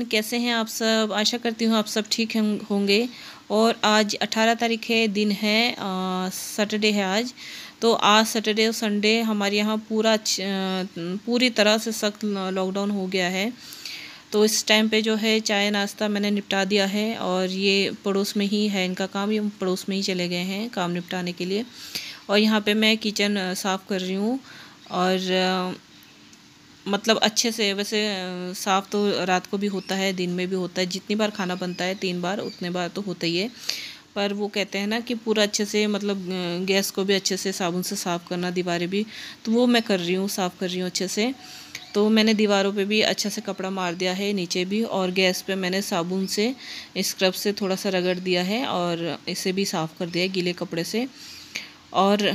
कैसे हैं आप सब। आशा करती हूँ आप सब ठीक होंगे। और आज 18 तारीख है, दिन है सैटरडे है आज। तो आज सैटरडे और संडे हमारे यहाँ पूरी तरह से सख्त लॉकडाउन हो गया है। तो इस टाइम पे जो है चाय नाश्ता मैंने निपटा दिया है, और ये पड़ोस में ही है इनका काम, ये पड़ोस में ही चले गए हैं काम निपटाने के लिए। और यहाँ पे मैं किचन साफ़ कर रही हूँ। और मतलब अच्छे से, वैसे साफ़ तो रात को भी होता है, दिन में भी होता है। जितनी बार खाना बनता है 3 बार, उतने बार तो होता ही है। पर वो कहते हैं ना कि पूरा अच्छे से, मतलब गैस को भी अच्छे से साबुन से साफ़ करना, दीवारें भी, तो वो मैं कर रही हूँ, साफ़ कर रही हूँ अच्छे से। तो मैंने दीवारों पे भी अच्छे से कपड़ा मार दिया है, नीचे भी, और गैस पे मैंने साबुन से, स्क्रब से थोड़ा सा रगड़ दिया है, और इसे भी साफ़ कर दिया है गीले कपड़े से। और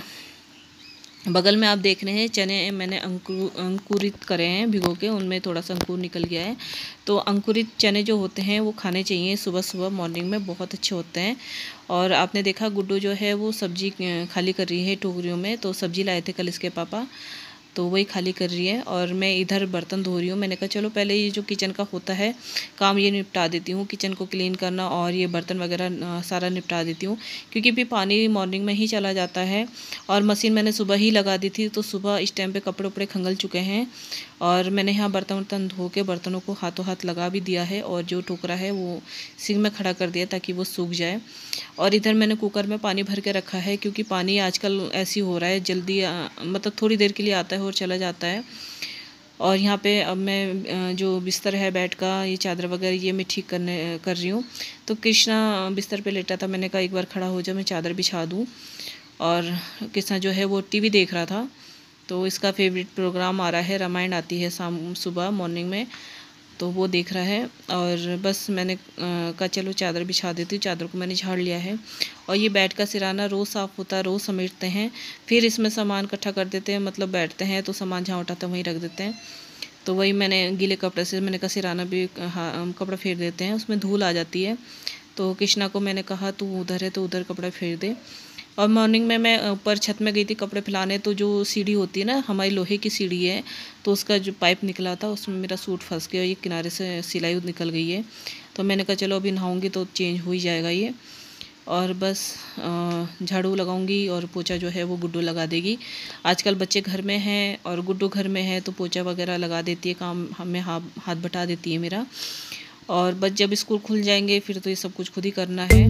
बगल में आप देख रहे हैं चने मैंने अंकुरित करे हैं भिगो के, उनमें थोड़ा सा अंकुर निकल गया है। तो अंकुरित चने जो होते हैं वो खाने चाहिए सुबह सुबह मॉर्निंग में, बहुत अच्छे होते हैं। और आपने देखा गुड्डू जो है वो सब्जी खाली कर रही है टोकरियों में। तो सब्जी लाए थे कल इसके पापा, तो वही खाली कर रही है। और मैं इधर बर्तन धो रही हूँ। मैंने कहा चलो पहले ये जो किचन का होता है काम, ये निपटा देती हूँ, किचन को क्लीन करना और ये बर्तन वगैरह सारा निपटा देती हूँ, क्योंकि भी पानी मॉर्निंग में ही चला जाता है। और मशीन मैंने सुबह ही लगा दी थी, तो सुबह इस टाइम पे कपड़े उपड़े खंगल चुके हैं। और मैंने यहाँ बर्तन धो के बर्तनों को हाथों हाथ लगा भी दिया है, और जो टोकरा है वो सिंक में खड़ा कर दिया ताकि वो सूख जाए। और इधर मैंने कुकर में पानी भर के रखा है, क्योंकि पानी आजकल ऐसी हो रहा है जल्दी मतलब थोड़ी देर के लिए आता है और चला जाता है। और यहाँ पे अब मैं जो बिस्तर है बेड का, ये चादर वगैरह ये मैं ठीक कर रही हूँ। तो कृष्णा बिस्तर पे लेटा था, मैंने कहा एक बार खड़ा हो जाए, मैं चादर बिछा दूँ। और कृष्णा जो है वो टीवी देख रहा था, तो इसका फेवरेट प्रोग्राम आ रहा है, रामायण आती है शाम सुबह मॉर्निंग में, तो वो देख रहा है। और बस मैंने कहा चलो चादर बिछा देती हूँ। चादर को मैंने झाड़ लिया है। और ये बेड का सिराना रोज़ साफ़ होता है, रोज़ समेटते हैं, फिर इसमें सामान इकट्ठा कर देते हैं, मतलब बैठते हैं तो सामान जहाँ उठाते हैं वहीं रख देते हैं। तो वही मैंने गीले कपड़े से, मैंने कहा सिराना भी कपड़ा फेर देते हैं, उसमें धूल आ जाती है। तो कृष्णा को मैंने कहा तू उधर है तो उधर कपड़ा फेर दे। और मॉर्निंग में मैं ऊपर छत में गई थी कपड़े फैलाने, तो जो सीढ़ी होती है ना, हमारी लोहे की सीढ़ी है, तो उसका जो पाइप निकला था उसमें मेरा सूट फंस गया, ये किनारे से सिलाई निकल गई है। तो मैंने कहा चलो अभी नहाऊंगी तो चेंज हो ही जाएगा ये। और बस झाड़ू लगाऊंगी, और पोछा जो है वो गुड्डू लगा देगी। आजकल बच्चे घर में हैं और गुड्डू घर में है, तो पोछा वगैरह लगा देती है, काम हमें हाथ बटा देती है मेरा। और बस जब स्कूल खुल जाएंगे फिर तो ये सब कुछ खुद ही करना है।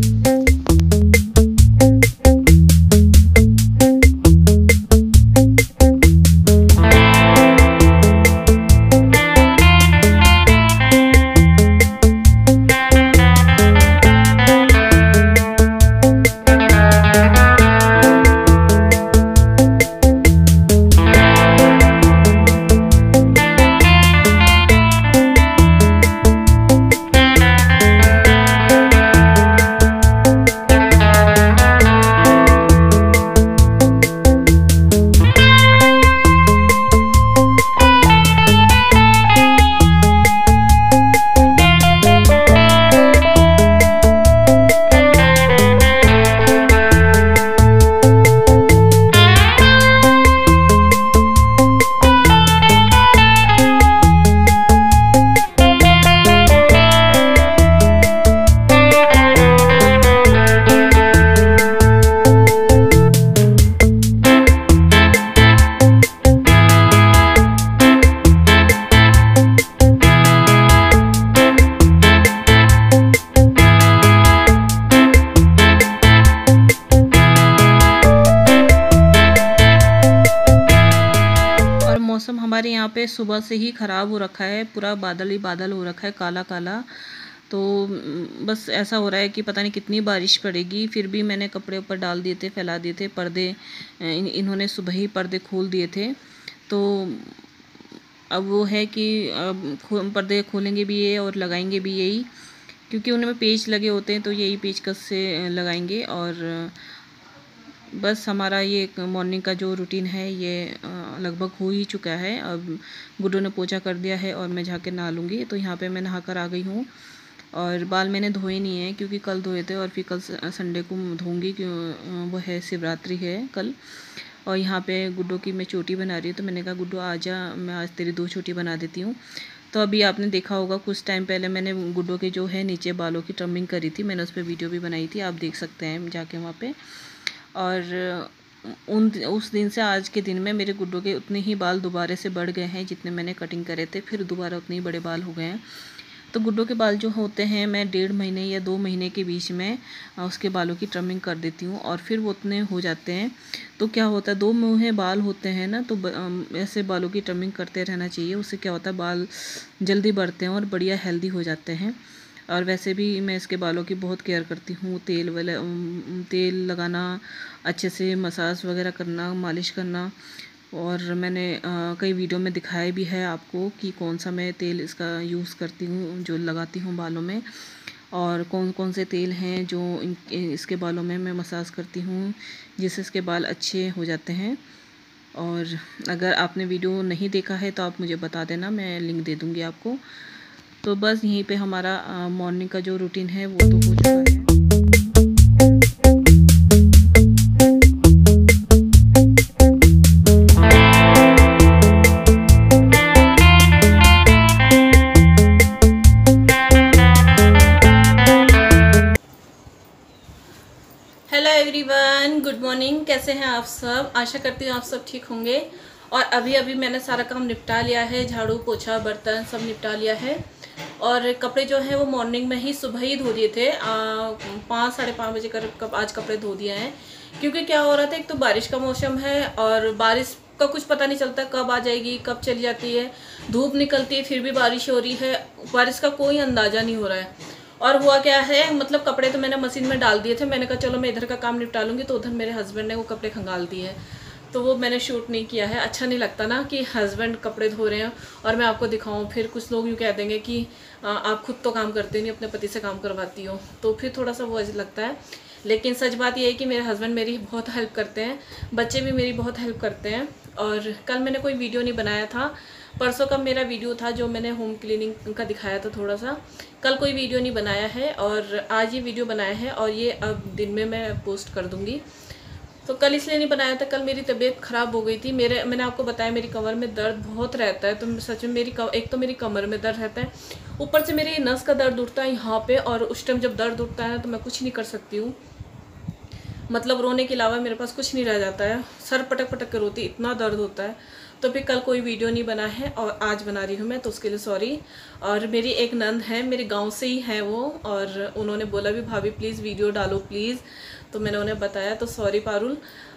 मौसम हमारे यहाँ पे सुबह से ही ख़राब हो रखा है, पूरा बादल ही बादल हो रखा है, काला काला। तो बस ऐसा हो रहा है कि पता नहीं कितनी बारिश पड़ेगी। फिर भी मैंने कपड़े ऊपर डाल दिए थे, फैला दिए थे पर्दे, इन्होंने सुबह ही पर्दे खोल दिए थे। तो अब वो है कि अब पर्दे खोलेंगे भी ये और लगाएंगे भी यही, क्योंकि उनमें पेच लगे होते हैं, तो यही पेचकस से लगाएंगे। और बस हमारा ये मॉर्निंग का जो रूटीन है ये लगभग हो ही चुका है। अब गुड्डू ने पोछा कर दिया है और मैं जाके नहा लूँगी। तो यहाँ पे मैं नहा कर आ गई हूँ, और बाल मैंने धोए नहीं हैं क्योंकि कल धोए थे, और फिर कल संडे को धोऊंगी, क्यों वो है शिवरात्रि है कल। और यहाँ पे गुड्डू की मैं चोटी बना रही हूँ, तो मैंने कहा गुड्डू आजा, मैं आज तेरी 2 चोटी बना देती हूँ। तो अभी आपने देखा होगा कुछ टाइम पहले मैंने गुड्डों के जो है नीचे बालों की ट्रिमिंग करी थी, मैंने उस पर वीडियो भी बनाई थी, आप देख सकते हैं जाके वहाँ पे। और उस दिन से आज के दिन में मेरे गुड्डों के उतने ही बाल दोबारा से बढ़ गए हैं जितने मैंने कटिंग करे थे, फिर दोबारा उतने ही बड़े बाल हो गए हैं। तो गुड्डों के बाल जो होते हैं मैं 1.5 महीने या 2 महीने के बीच में उसके बालों की ट्रिमिंग कर देती हूँ और फिर वो उतने हो जाते हैं। तो क्या होता है, 2 मुँहे बाल होते हैं ना, तो ऐसे बालों की ट्रिमिंग करते रहना चाहिए। उससे क्या होता है, बाल जल्दी बढ़ते हैं और बढ़िया हेल्दी हो जाते हैं। और वैसे भी मैं इसके बालों की बहुत केयर करती हूँ, तेल लगाना, अच्छे से मसाज वगैरह करना, मालिश करना। और मैंने कई वीडियो में दिखाया भी है आपको कि कौन सा मैं तेल इसका यूज़ करती हूँ, जो लगाती हूँ बालों में, और कौन कौन से तेल हैं जो इसके बालों में मैं मसाज करती हूँ जिससे इसके बाल अच्छे हो जाते हैं। और अगर आपने वीडियो नहीं देखा है तो आप मुझे बता देना, मैं लिंक दे दूँगी आपको। तो बस यहीं पे हमारा मॉर्निंग का जो रूटीन है वो तो हो चुका है। Hello everyone, good morning. कैसे हैं आप सब? आशा करती हूँ आप सब ठीक होंगे। और अभी मैंने सारा काम निपटा लिया है, झाड़ू पोछा बर्तन सब निपटा लिया है। और कपड़े जो हैं वो मॉर्निंग में ही सुबह ही धो दिए थे, 5 साढ़े 5 बजे कब आज कपड़े धो दिए हैं। क्योंकि क्या हो रहा था, एक तो बारिश का मौसम है और बारिश का कुछ पता नहीं चलता कब आ जाएगी कब चली जाती है। धूप निकलती है फिर भी बारिश हो रही है, बारिश का कोई अंदाज़ा नहीं हो रहा है। और हुआ क्या है, मतलब कपड़े तो मैंने मशीन में डाल दिए थे, मैंने कहा चलो मैं इधर का काम निपटा लूँगी, तो उधर मेरे हस्बैंड ने वो कपड़े खंगाल दिए हैं, तो वो मैंने शूट नहीं किया है। अच्छा नहीं लगता ना कि हस्बैंड कपड़े धो रहे हैं और मैं आपको दिखाऊं, फिर कुछ लोग यूँ कह देंगे कि आप खुद तो काम करते नहीं, अपने पति से काम करवाती हो, तो फिर थोड़ा सा वो अजीब लगता है। लेकिन सच बात यह है कि मेरे हस्बैंड मेरी बहुत हेल्प करते हैं, बच्चे भी मेरी बहुत हेल्प करते हैं। और कल मैंने कोई वीडियो नहीं बनाया था, परसों का मेरा वीडियो था जो मैंने होम क्लीनिंग का दिखाया था थोड़ा सा। कल कोई वीडियो नहीं बनाया है और आज ये वीडियो बनाया है और ये अब दिन में मैं पोस्ट कर दूँगी। तो कल इसलिए नहीं बनाया था, कल मेरी तबीयत ख़राब हो गई थी। मैंने आपको बताया मेरी कमर में दर्द बहुत रहता है, तो सच में एक तो मेरी कमर में दर्द रहता है, ऊपर से मेरी नस का दर्द उठता है यहाँ पे। और उस टाइम जब दर्द उठता है तो मैं कुछ नहीं कर सकती हूँ, मतलब रोने के अलावा मेरे पास कुछ नहीं रह जाता है, सर पटक पटक के रोती, इतना दर्द होता है। तो फिर कल कोई वीडियो नहीं बना है और आज बना रही हूँ मैं, तो उसके लिए सॉरी। और मेरी एक नंद है, मेरे गांव से ही है वो, और उन्होंने बोला भी भाभी प्लीज़ वीडियो डालो प्लीज़, तो मैंने उन्हें बताया, तो सॉरी पारुल।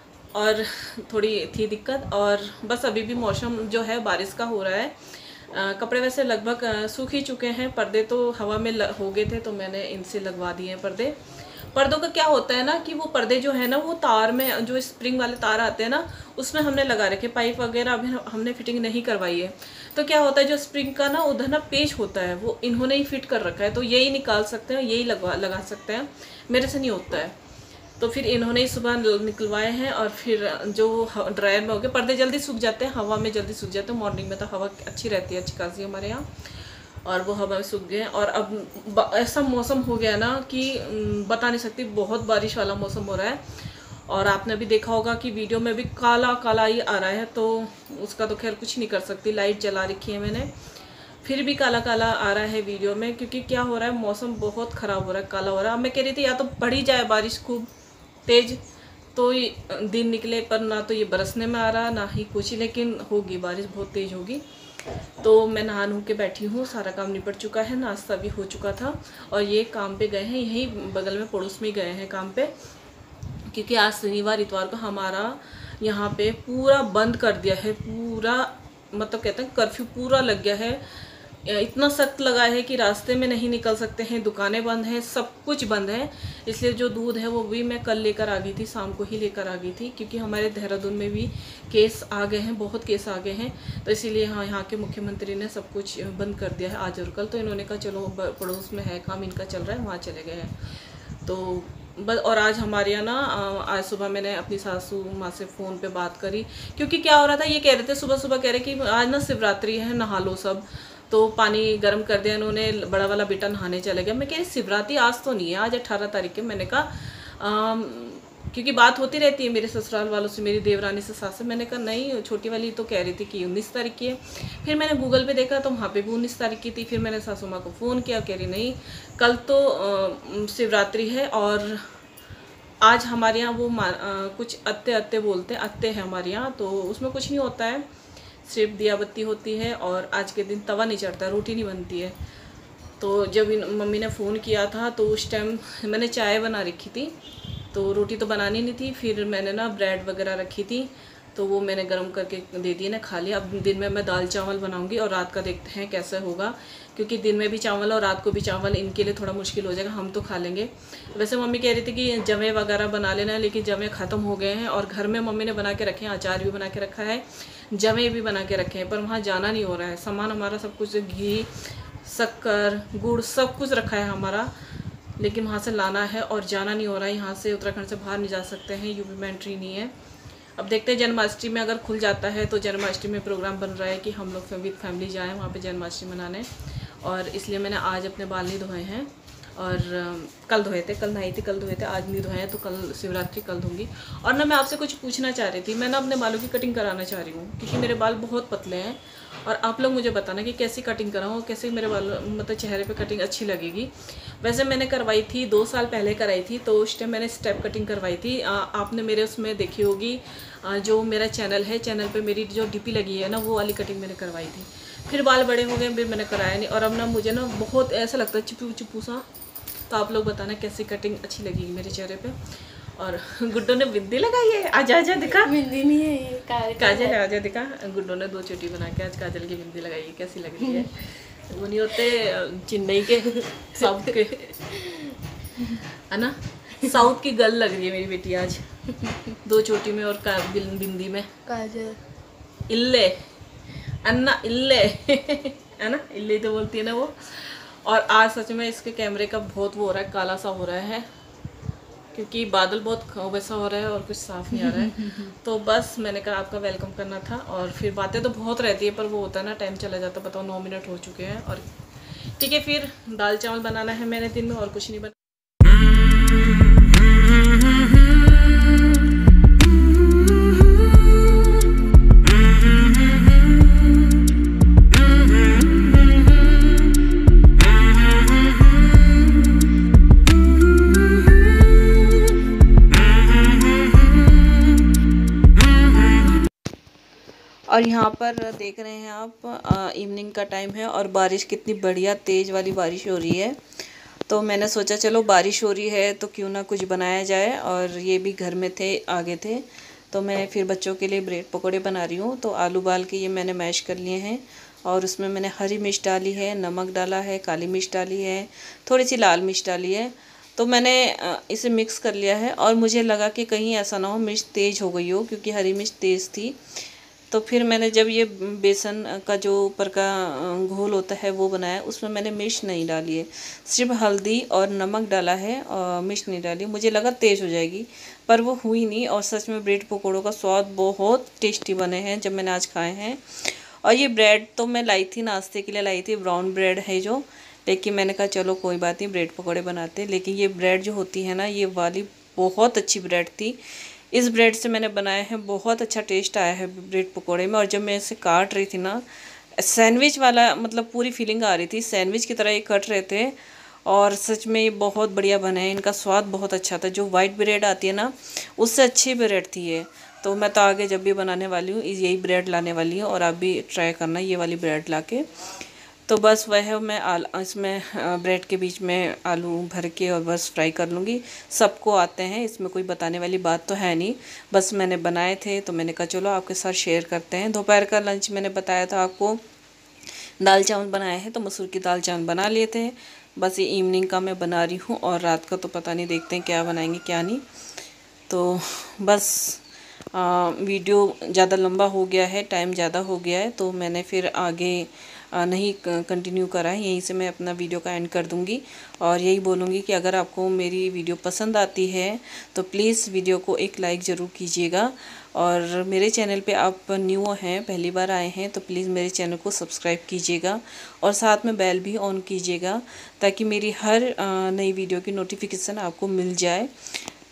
और थोड़ी थी दिक्कत, और बस अभी भी मौसम जो है बारिश का हो रहा है। कपड़े वैसे लगभग सूख ही चुके हैं, पर्दे तो हवा में हो गए थे, तो मैंने इनसे लगवा दिए हैं पर्दे। पर्दों का क्या होता है ना कि वो पर्दे जो है ना वो तार में, जो स्प्रिंग वाले तार आते हैं ना, उसमें हमने लगा रखे, पाइप वगैरह अभी हमने फिटिंग नहीं करवाई है। तो क्या होता है, जो स्प्रिंग का ना उधर ना पेच होता है, वो इन्होंने ही फिट कर रखा है, तो यही निकाल सकते हैं, यही लगा सकते हैं, मेरे से नहीं होता है। तो फिर इन्होंने ही सुबह निकलवाए हैं। और फिर जो ड्रायर में हो गए, पर्दे जल्दी सूख जाते हैं, हवा में जल्दी सूख जाते हैं, मॉर्निंग में तो हवा अच्छी रहती है, अच्छी खासी हमारे यहाँ, और वो हवा में सूख गए। और अब ऐसा मौसम हो गया ना कि बता नहीं सकती, बहुत बारिश वाला मौसम हो रहा है। और आपने भी देखा होगा कि वीडियो में भी काला काला ही आ रहा है, तो उसका तो खैर कुछ नहीं कर सकती, लाइट जला रखी है मैंने, फिर भी काला काला आ रहा है वीडियो में, क्योंकि क्या हो रहा है, मौसम बहुत ख़राब हो रहा है, काला हो रहा है। अब मैं कह रही थी या तो बढ़ी जाए बारिश खूब तेज़, तो दिन निकले, पर ना तो ये बरसने में आ रहा ना ही कुछ, लेकिन होगी बारिश, बहुत तेज़ होगी। तो मैं नहा नू के बैठी हूँ, सारा काम निपट चुका है, नाश्ता भी हो चुका था, और ये काम पे गए हैं, यहीं बगल में पड़ोस में गए हैं काम पे, क्योंकि आज शनिवार इतवार को हमारा यहाँ पे पूरा बंद कर दिया है, पूरा मतलब कहते हैं कर्फ्यू पूरा लग गया है, इतना सख्त लगा है कि रास्ते में नहीं निकल सकते हैं, दुकानें बंद हैं, सब कुछ बंद है। इसलिए जो दूध है वो भी मैं कल लेकर आ गई थी, शाम को ही लेकर आ गई थी, क्योंकि हमारे देहरादून में भी केस आ गए हैं, बहुत केस आ गए हैं, तो इसीलिए हाँ यहाँ के मुख्यमंत्री ने सब कुछ बंद कर दिया है आज और कल। तो इन्होंने कहा चलो पड़ोस में है काम इनका चल रहा है, वहाँ चले गए हैं। तो बस, और आज हमारे यहाँ ना आज सुबह मैंने अपनी सासू माँ से फ़ोन पे बात करी, क्योंकि क्या हो रहा था, ये कह रहे थे सुबह सुबह कह रहे कि आज ना शिवरात्रि है, नहा लो सब, तो पानी गर्म कर दिया इन्होंने, बड़ा वाला बेटा नहाने चले गया। मैं कह रही शिवरात्रि आज तो नहीं है, आज 18 तारीख है। मैंने कहा क्योंकि बात होती रहती है मेरे ससुराल वालों से, मेरी देवरानी से, सास से। मैंने कहा नहीं, छोटी वाली तो कह रही थी कि 19 तारीख की है। फिर मैंने गूगल पे देखा तो वहाँ पे भी 19 तारीख की थी। फिर मैंने सासू माँ को फ़ोन किया, कह रही नहीं कल तो शिवरात्रि है, और आज हमारे यहाँ वो कुछ अत्ते अत्ते बोलते हैं, अत्ते है हमारे यहाँ, तो उसमें कुछ नहीं होता है, सिर्फ दिया बत्ती होती है और आज के दिन तवा नहीं चढ़ता, रोटी नहीं बनती है। तो जब मम्मी ने फ़ोन किया था तो उस टाइम मैंने चाय बना रखी थी, तो रोटी तो बनानी नहीं थी। फिर मैंने ना ब्रेड वगैरह रखी थी, तो वो मैंने गर्म करके दे दी ना, खा लिया। अब दिन में मैं दाल चावल बनाऊंगी और रात का देखते हैं कैसा होगा, क्योंकि दिन में भी चावल और रात को भी चावल, इनके लिए थोड़ा मुश्किल हो जाएगा, हम तो खा लेंगे। वैसे मम्मी कह रही थी कि जवे वगैरह बना लेना, लेकिन जवे ख़त्म हो गए हैं, और घर में मम्मी ने बना के रखे हैं, अचार भी बना के रखा है, जवे भी बना के रखे हैं, पर वहाँ जाना नहीं हो रहा है। सामान हमारा सब कुछ, घी, शक्कर, गुड़, सब कुछ रखा है हमारा, लेकिन वहाँ से लाना है और जाना नहीं हो रहा है। यहाँ से उत्तराखंड से बाहर नहीं जा सकते हैं, यूपी में एंट्री नहीं है। अब देखते हैं जन्माष्टमी में अगर खुल जाता है तो जन्माष्टमी में प्रोग्राम बन रहा है कि हम लोग विद फैमिली जाएँ वहाँ पे जन्माष्टमी मनाने, और इसलिए मैंने आज अपने बाल नहीं धोए हैं, और कल धोए थे, कल नहाई थी, कल धोए थे, आज नहीं धोए हैं, तो कल शिवरात्रि कल धोंगी। और ना मैं आपसे कुछ पूछना चाह रही थी, मैं ना अपने बालों की कटिंग कराना चाह रही हूँ, क्योंकि मेरे बाल बहुत पतले हैं, और आप लोग मुझे बताना कि कैसी कटिंग कराऊँ, कैसे मेरे बाल मतलब चेहरे पे कटिंग अच्छी लगेगी। वैसे मैंने करवाई थी 2 साल पहले कराई थी, तो उस टाइम मैंने स्टेप कटिंग करवाई थी। आपने मेरे उसमें देखी होगी, जो मेरा चैनल है, चैनल पे मेरी जो डीपी लगी है ना, वो वाली कटिंग मैंने करवाई थी। फिर बाल बड़े हो गए, फिर मैंने कराया नहीं, और अब ना मुझे ना बहुत ऐसा लगता है चिपू चिपू सा। तो आप लोग बताना कैसी कटिंग अच्छी लगेगी मेरे चेहरे पे। और गुड्डो ने बिंदी लगाई है, आजा आजा दिखा। बिंदी नहीं है ये, काजल है, आजा दिखा। गुड्डो ने 2 चोटी बना के आज काजल की बिंदी लगाई है, कैसी लग रही है? वो नहीं होते चेन्नई के, साउथ के, है ना, साउथ की गर्ल लग रही है मेरी बेटी आज, 2 चोटी में और बिंदी में। काजल इल्ले अन्ना इल्ले है ना, इल्ले तो बोलती है ना वो। और आज सच में इसके कैमरे का बहुत वो हो रहा है, काला सा हो रहा है, क्योंकि बादल बहुत वैसा हो रहा है और कुछ साफ नहीं आ रहा है। तो बस मैंने कहा आपका वेलकम करना था, और फिर बातें तो बहुत रहती है, पर वो होता है ना, टाइम चला जाता, बताओ 9 मिनट हो चुके हैं। और ठीक है, फिर दाल चावल बनाना है मैंने दिन में, और कुछ नहीं बना। और यहाँ पर देख रहे हैं आप, इवनिंग का टाइम है और बारिश कितनी बढ़िया तेज़ वाली बारिश हो रही है। तो मैंने सोचा चलो बारिश हो रही है तो क्यों ना कुछ बनाया जाए, और ये भी घर में थे, आगे थे, तो मैं फिर बच्चों के लिए ब्रेड पकोड़े बना रही हूँ। तो आलू बाल के ये मैंने मैश कर लिए हैं, और उसमें मैंने हरी मिर्च डाली है, नमक डाला है, काली मिर्च डाली है, थोड़ी सी लाल मिर्च डाली है। तो मैंने इसे मिक्स कर लिया है, और मुझे लगा कि कहीं ऐसा ना हो मिर्च तेज़ हो गई हो, क्योंकि हरी मिर्च तेज़ थी। तो फिर मैंने जब ये बेसन का जो ऊपर का घोल होता है वो बनाया, उसमें मैंने मिर्च नहीं डाली है, सिर्फ हल्दी और नमक डाला है, और मिर्च नहीं डाली। मुझे लगा तेज़ हो जाएगी, पर वो हुई नहीं, और सच में ब्रेड पकौड़ों का स्वाद बहुत टेस्टी बने हैं जब मैंने आज खाए हैं। और ये ब्रेड तो मैं लाई थी, नाश्ते के लिए लाई थी, ब्राउन ब्रेड है जो, लेकिन मैंने कहा चलो कोई बात नहीं, ब्रेड पकौड़े बनाते। लेकिन ये ब्रेड जो होती है ना, ये वाली बहुत अच्छी ब्रेड थी। इस ब्रेड से मैंने बनाया है, बहुत अच्छा टेस्ट आया है ब्रेड पकोड़े में। और जब मैं इसे काट रही थी ना, सैंडविच वाला मतलब पूरी फीलिंग आ रही थी, सैंडविच की तरह ये कट रहे थे, और सच में ये बहुत बढ़िया बने हैं। इनका स्वाद बहुत अच्छा था, जो वाइट ब्रेड आती है ना उससे अच्छी ब्रेड थी ये। तो मैं तो आगे जब भी बनाने वाली हूँ यही ब्रेड लाने वाली हूँ, और आप भी ट्राई करना ये वाली ब्रेड ला के। तो बस वह मैं इसमें ब्रेड के बीच में आलू भर के और बस फ्राई कर लूँगी। सबको आते हैं, इसमें कोई बताने वाली बात तो है नहीं, बस मैंने बनाए थे तो मैंने कहा चलो आपके साथ शेयर करते हैं। दोपहर का लंच मैंने बताया था आपको, दाल चावल बनाए हैं, तो मसूर की दाल चावल बना लिए थे। बस ये इवनिंग का मैं बना रही हूँ, और रात का तो पता नहीं, देखते हैं क्या बनाएंगे क्या नहीं। तो बस वीडियो ज़्यादा लंबा हो गया है, टाइम ज़्यादा हो गया है, तो मैंने फिर आगे नहीं कंटिन्यू करा है, यहीं से मैं अपना वीडियो का एंड कर दूंगी। और यही बोलूँगी कि अगर आपको मेरी वीडियो पसंद आती है तो प्लीज़ वीडियो को एक लाइक ज़रूर कीजिएगा। और मेरे चैनल पे आप न्यू हैं, पहली बार आए हैं, तो प्लीज़ मेरे चैनल को सब्सक्राइब कीजिएगा, और साथ में बेल भी ऑन कीजिएगा, ताकि मेरी हर नई वीडियो की नोटिफिकेशन आपको मिल जाए।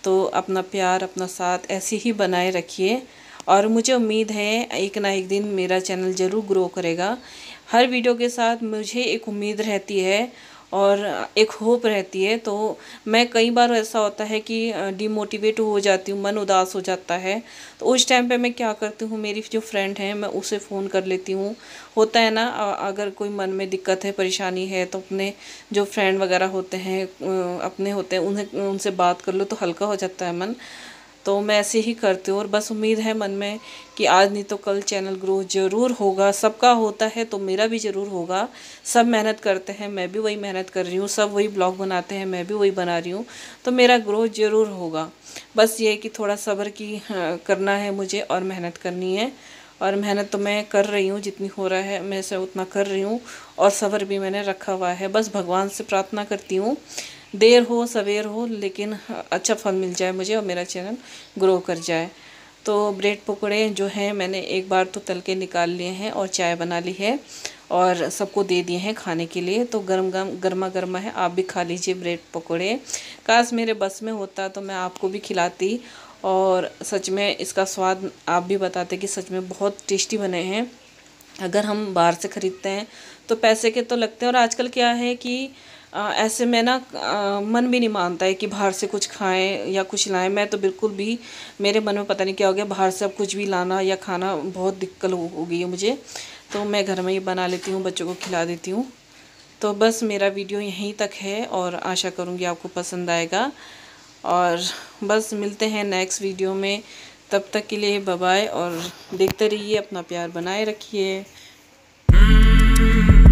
तो अपना प्यार, अपना साथ ऐसे ही बनाए रखिए। और मुझे उम्मीद है एक ना एक दिन मेरा चैनल ज़रूर ग्रो करेगा। हर वीडियो के साथ मुझे एक उम्मीद रहती है और एक होप रहती है। तो मैं कई बार ऐसा होता है कि डिमोटिवेट हो जाती हूँ, मन उदास हो जाता है। तो उस टाइम पे मैं क्या करती हूँ, मेरी जो फ्रेंड है मैं उसे फ़ोन कर लेती हूँ। होता है ना, अगर कोई मन में दिक्कत है, परेशानी है, तो अपने जो फ्रेंड वगैरह होते हैं, अपने होते हैं, उन्हें उनसे बात कर लो तो हल्का हो जाता है मन। तो मैं ऐसे ही करती हूँ और बस उम्मीद है मन में कि आज नहीं तो कल चैनल ग्रो ज़रूर होगा। सबका होता है तो मेरा भी ज़रूर होगा। सब मेहनत करते हैं, मैं भी वही मेहनत कर रही हूँ। सब वही ब्लॉग बनाते हैं, मैं भी वही बना रही हूँ। तो मेरा ग्रो ज़रूर होगा। बस ये है कि थोड़ा सब्र की करना है मुझे और मेहनत करनी है। और मेहनत तो मैं कर रही हूँ, जितनी हो रहा है मैं से उतना कर रही हूँ। और सब्र भी मैंने रखा हुआ है। बस भगवान से प्रार्थना करती हूँ, देर हो सवेर हो लेकिन अच्छा फल मिल जाए मुझे और मेरा चैनल ग्रो कर जाए। तो ब्रेड पकोड़े जो हैं मैंने एक बार तो तल के निकाल लिए हैं और चाय बना ली है और सबको दे दिए हैं खाने के लिए। तो गर्मा गर्मा है, आप भी खा लीजिए ब्रेड पकोड़े। काश मेरे बस में होता तो मैं आपको भी खिलाती और सच में इसका स्वाद आप भी बताते कि सच में बहुत टेस्टी बने हैं। अगर हम बाहर से ख़रीदते हैं तो पैसे के तो लगते हैं। और आजकल क्या है कि ऐसे में ना मन भी नहीं मानता है कि बाहर से कुछ खाएं या कुछ लाएं। मैं तो बिल्कुल भी, मेरे मन में पता नहीं क्या हो गया, बाहर से अब कुछ भी लाना या खाना बहुत दिक्कत हो गई है मुझे। तो मैं घर में ही बना लेती हूँ, बच्चों को खिला देती हूँ। तो बस मेरा वीडियो यहीं तक है और आशा करूँगी आपको पसंद आएगा। और बस मिलते हैं नेक्स्ट वीडियो में। तब तक के लिए बाय बाय और देखते रहिए, अपना प्यार बनाए रखिए।